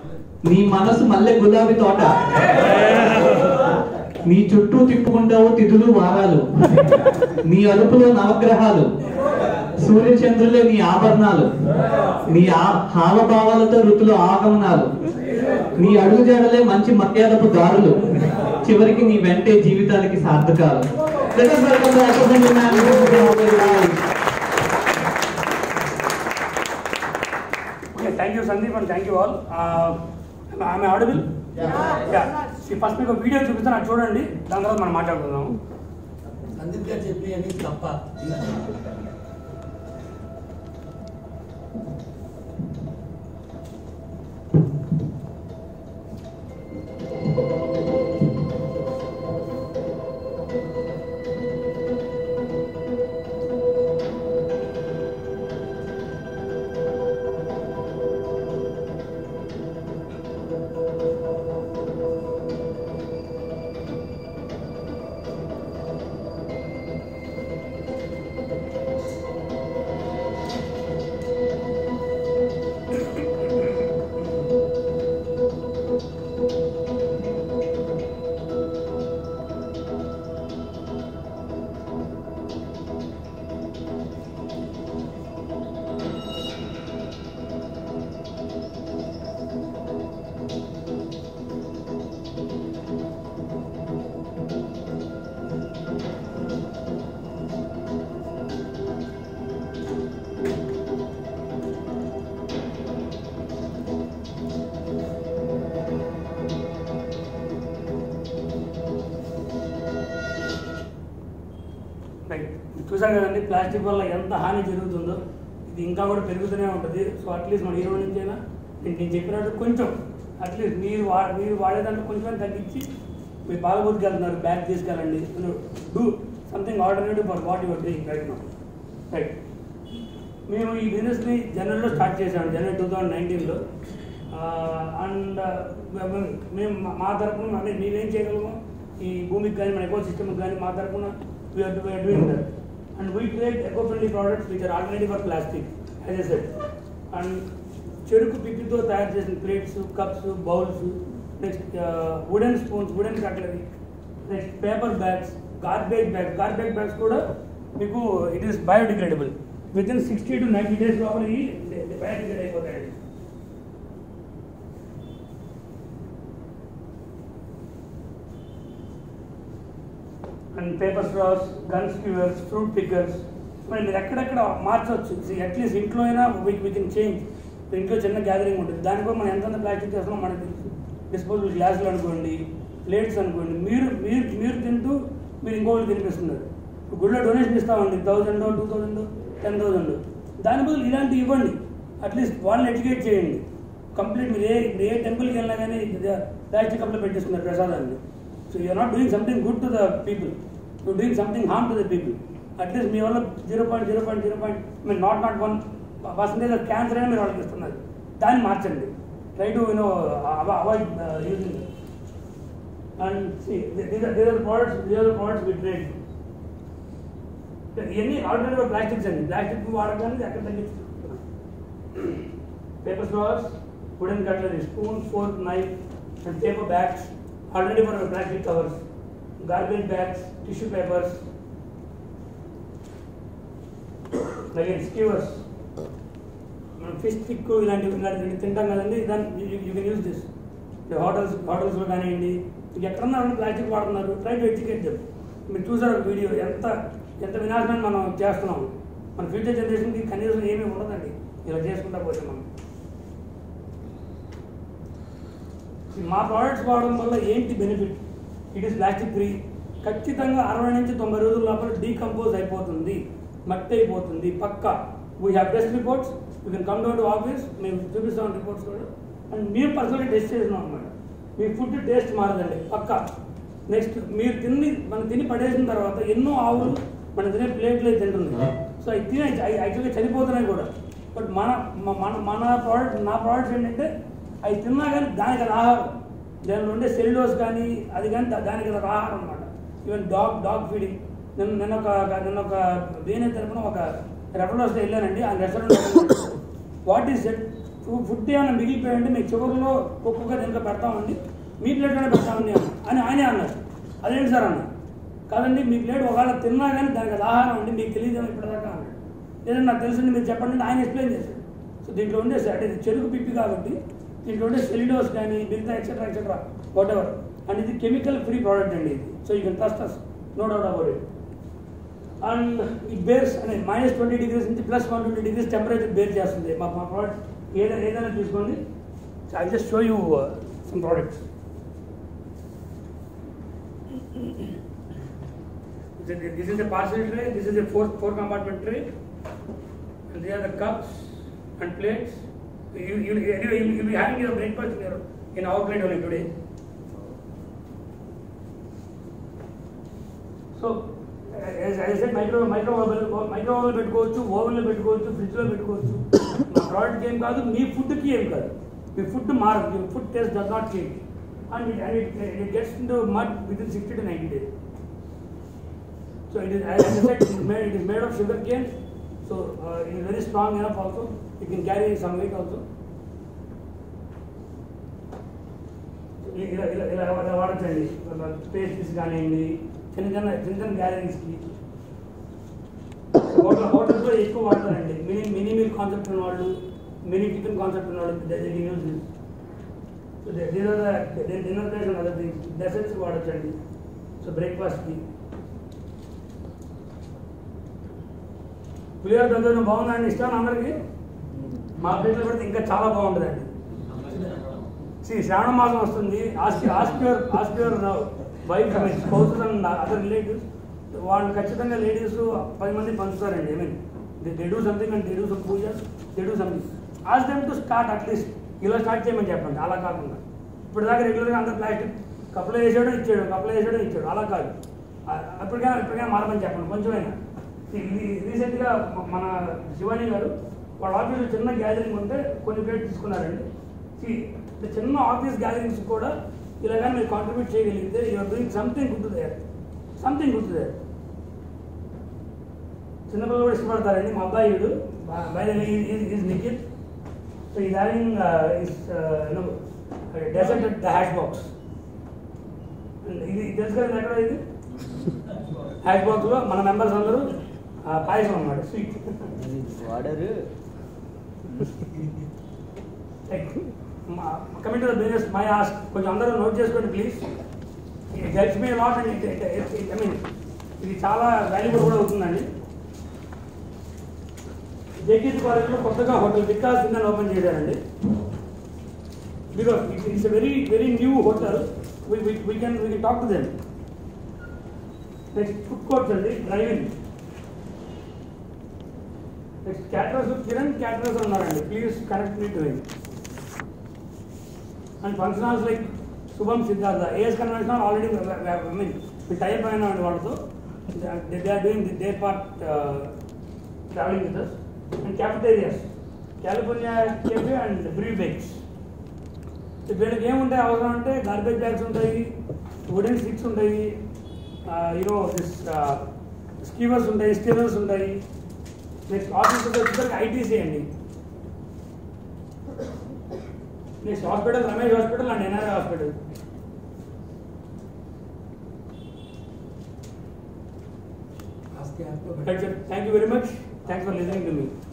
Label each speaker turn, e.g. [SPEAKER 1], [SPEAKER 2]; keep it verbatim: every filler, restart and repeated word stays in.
[SPEAKER 1] నీ మనసు మల్లె గులాబీ తోట, నీ చుట్టూ తిప్పుకుంటావు తిథులు వారాలు, నీ అలుపులో నవగ్రహాలు, సూర్యచంద్రులే నీ ఆభరణాలు, నీ హావభావాలతో ఋతులు ఆగమనాలు, నీ అడుగు జాడలే మంచి మర్యాదపు దారులు, చివరికి నీ వెంటే జీవితానికి సార్థకాలు.
[SPEAKER 2] Thank you Sandeep and thank you all. ఆమె ఆడిబుల్? ఫస్ట్ మీకు వీడియో చూపిస్తాను, అది చూడండి, దాని తర్వాత మనం మాట్లాడుకుందాము.
[SPEAKER 3] సందీప్ గారు చెప్పి అని తప్ప
[SPEAKER 2] చూసాం కదండి ప్లాస్టిక్ వల్ల ఎంత హాని జరుగుతుందో. ఇది ఇంకా కూడా పెరుగుతూనే ఉంటుంది. సో అట్లీస్ట్ మన ఈ రోజు నుంచి అయినా నేను నేను చెప్పినట్టు కొంచెం అట్లీస్ట్ మీరు వా మీరు వాడేదాంట్లో కొంచెం తగ్గించి మీరు పాలబోతుకి వెళ్తున్నారు, బ్యాగ్ తీసుకెళ్ళండి, do something alternative for what you're doing right now. Right, మేము ఈ బిజినెస్ని జనవరిలో స్టార్ట్ చేసాము, జనవరి టూ థౌజండ్ నైన్టీన్లో. అండ్ మేము మా తరఫున అంటే మేమేం చేయగలము ఈ భూమికి కానీ మన ఎకో సిస్టమ్కి కానీ మా తరఫున we're we're doing that. And we create eco-friendly products which are alternative for plastic, as I said. And చెరుకు పిప్పితో తయారు చేసిన plates, cups, bowls, next wooden spoons, wooden cutlery, next paper bags, garbage bags. Garbage bags కూడా మీకు it is biodegradable. Within sixty to ninety days లోపల ఈ biodegrade అయిపోతాయండి. And paper straws, gun skewers, fruit pickers, మరి మీరు ఎక్కడెక్కడ మార్చవచ్చు. At least ఇంట్లో అయినా వీ వీ కెన్ చేంజ్. ఇంట్లో చిన్న గ్యాదరింగ్ ఉంటుంది, దానికి కూడా మనం ఎంతెంత ప్లాస్టిక్ చేస్తున్నాం మనకి తెలుసు. డిస్పోజబుల్ గ్లాసులు అనుకోండి, ప్లేట్స్ అనుకోండి, మీరు మీరు మీరు తింటూ మీరు ఇంకోళ్ళు తినిపిస్తున్నారు. గుళ్ళో డొనేషన్ ఇస్తామండి, thousand two thousand ten thousand దాని బదులు ఇలాంటివి ఇవ్వండి. అట్లీస్ట్ వాళ్ళని ఎడ్యుకేట్ చేయండి. కంప్లీట్ మీరు ఏ ఏ టెంపుల్కి వెళ్ళినా కానీ ప్లాస్టిక్ కప్లో పెట్టిస్తున్నారు ప్రసాదాన్ని. So you're not doing something good to the people, you're doing something harm to the people. At least మీ వల్ల zero point zero point zero point mean not not one percentage of cancer అయినా మీరు వాళ్ళకి ఇస్తున్నారు. దాన్ని మార్చండి. Try to you know avoid using. And these are products these are products we trade. ఇవన్నీ already plastics అండి. ప్లాస్టిక్ వాడకాన్ని ఎక్కడ తగ్గించుకుంటున్నాం. Paper straws, wooden cutlery, spoon, fork, knife and paper bags already for plastic covers, garbage bags, tissue papers, again skewers. మనం fish stick ఇలాంటివి ఇలాంటివి తింటాం కదండి, దాన్ని you can use this. Hotels హోటల్స్లో కానివ్వండి, మీకు ఎక్కడన్నా ప్లాస్టిక్ వాడుతున్నారు, ట్రై టు ఎడ్యుకేట్ దెమ్. మీరు చూసారు వీడియో ఎంత ఎంత వినాశనాన్ని మనం చేస్తున్నాం. మన ఫ్యూచర్ జనరేషన్కి కనీసం ఏమీ ఉండదండి ఇలా చేసుకుంటా పోతే. మనం మా ప్రోడక్ట్స్ వాడడం వల్ల ఏంటి benefit? It is plastic free. ఖచ్చితంగా అరవై నుంచి తొంభై రోజుల లోపల డీకంపోజ్ అయిపోతుంది, మట్టి అయిపోతుంది పక్కా. We have test reports, you can come down to office, మేము చూపిస్తాం రిపోర్ట్స్ కూడా. అండ్ మేము పర్సనల్గా టెస్ట్ చేసినాం అనమాట. మీ ఫుడ్ టేస్ట్ మారదండి పక్కా. నెక్స్ట్ మీరు తిని మనం తిని పడేసిన తర్వాత ఎన్నో ఆవులు మన తినే ప్లేట్లు తింటుంది. సో అవి తినే యాక్చువల్గా చనిపోతున్నాయి కూడా. బట్ మన మన మన ప్రోడక్ట్ నా ప్రోడక్ట్స్ ఏంటంటే అవి తిన్నా కానీ దానికి అది ఆహారం. దానిలో ఉండే సెల్యులోస్ కానీ అది కానీ దానికి అది ఆహారం అనమాట. Even dog dog feeding. నిన్న నిన్న ఒక నిన్న ఒక బీఎన్ఐ తరపున ఒక రెఫరెన్స్ వెళ్ళానండి. ఆ restaurant what is it food ఏమైనా మిగిలిపోయండి మీకు చివరిలో ఒక్కొక్క దీంట్లో పెడతామండి మీ ప్లేట్లోనే పెడతామండి అని ఆయనే అన్నారు. అదేంటి సార్ అన్న, కాదండి మీ ప్లేట్ ఒకవేళ తిన్నా కానీ దానికి అది ఆహారం అండి మీకు తెలియదు ఇప్పటిదాకా అన్నాడు. లేదంటే నాకు తెలిసింది మీరు చెప్పండి ఆయన ఎక్స్ప్లెయిన్ చేశాడు. సో దీంట్లో ఉండే అంటే ఇది చెరుకు పిప్పి కాబట్టి దీంట్లో ఉండే సెల్యులోస్ కానీ మిగతా etcetera etcetera whatever and ఇది కెమికల్ ఫ్రీ ప్రోడక్ట్ అండి ఇది. So you can trust us, no doubt about it. And it bears అనే మైనస్ ట్వంటీ డిగ్రీస్ నుంచి plus one twenty degrees temperature bear చేస్తుంది మా మా ప్రోడక్ట్. ఏదైనా ఏదైనా తీసుకోండి. I just show you some products. This is a parcel tray, this is a four, four compartment tray, and these are the cups and plates. You, you, anyway, you will be having your breakfast in, your, in our plate only today. So, as, as I said, micro micro oven micro oven పెట్టుకోవచ్చు, ఓవెన్లో పెట్టుకోవచ్చు, ఫ్రిడ్జ్లో పెట్టుకోవచ్చు. మా product ఏం కాదు, మీ ఫుడ్కి ఏం కాదు. మీ ఫుడ్ మారదు, మీ food taste does not change and it and it it gets in to mud within sixty to ninety days. So it is, as I said, it is made, it is made of sugar cane. So uh, it is very strong enough also. It can carry some weight also. ఇలా ఇలా ఇలా ఇలా వాడచ్చండి. Pastries కానివ్వండి, చిన్న చిన్న చిన్న చిన్న గ్యాలరీస్కి hotel హోటల్స్లో ఎక్కువ వాడతారండి. మినీ మినీ మీల్ కాన్సెప్ట్ ఉన్నవాళ్ళు, మినీ టిఫిన్ కాన్సెప్ట్ ఉన్నవాళ్ళు use so dinner dinner place and other things desserts వాడచ్చండి. సో బ్రేక్ఫాస్ట్కి పులిహోర దద్దోజనం బాగుందండి, ఇష్టం అందరికీ. మా ప్లేట్లో పెడితే ఇంకా చాలా బాగుంటుందండి. శ్రీ శ్రావణ మాసం వస్తుంది. Ask ask your ask your wife spouses and other relatives. వాళ్ళు ఖచ్చితంగా లేడీస్ పది మంది పంచుతారండి. I mean they do something and they do some puja, they do something. Ask them to start at least ఇలా స్టార్ట్ చేయమని చెప్పండి. అలా కాకుండా ఇప్పుడు దాకా రెగ్యులర్గా అందరు ప్లాస్టిక్ కప్పులో వేసాడో ఇచ్చాడు, కప్పులో వేసాడో ఇచ్చాడు, అలా కాదు. ఎప్పటికైనా ఎప్పటికైనా మారమని చెప్పండి కొంచెమైనా. ఇది రీసెంట్గా మన శివాని గారు వాళ్ళ ఆఫీస్లో చిన్న గ్యాదరింగ్ ఉంటే కొన్ని ప్లేట్ తీసుకున్నారండి. చిన్న ఆఫీస్ గ్యాదరింగ్స్ కూడా ఇలాగానే మీరు కాంట్రిబ్యూట్ చేయగలిగితే you're doing something good to there, something good to there. చిన్నపిల్లలు కూడా ఇష్టపడతారండి. మా అబ్బాయిడు by the way is Nikhit. So is having is you know dessert the hash box. ఇది తెలుసు కదా ఎక్కడ ఇది హ్యాష్ బాక్స్లో మన మెంబర్స్ అందరూ పాయసం అన్నమాట, స్వీట్
[SPEAKER 4] వాడరు.
[SPEAKER 2] Coming to the business my ask, కొంచెం అందరూ నోట్ చేసుకోండి please. It helps me lot and I mean ఇది చాలా వాల్యుబుల్ కూడా అవుతుందండి. జేకేజీ కాలేజ్లో కొత్తగా హోటల్ వికాస్ కింద ఓపెన్ చేశారండి. Because it's a very very new hotel. We can we can talk to them. Next food courts అండి, driving. Next caterers, Kiran caterers ఉన్నారండి, please connect me to him. And function halls like Shubham, Siddhartha, AS convention already I mean మీ type అయినామండి వాళ్ళతో. They are doing they part traveling with us. And cafeterias, California cafe and Bree Bakes. వీళ్ళకి ఏముంటాయి అవసరం అంటే garbage bags ఉంటాయి, wooden sticks ఉంటాయి, you know this skewers ఉంటాయి, స్టీవర్స్ ఉంటాయి. నెక్స్ట్ ఆఫీస్ వచ్చేసరికి ఐటీసీ అండి. Next hospital Ramesh hospital and NRI hospital. Thank you very much. Thanks for listening to me.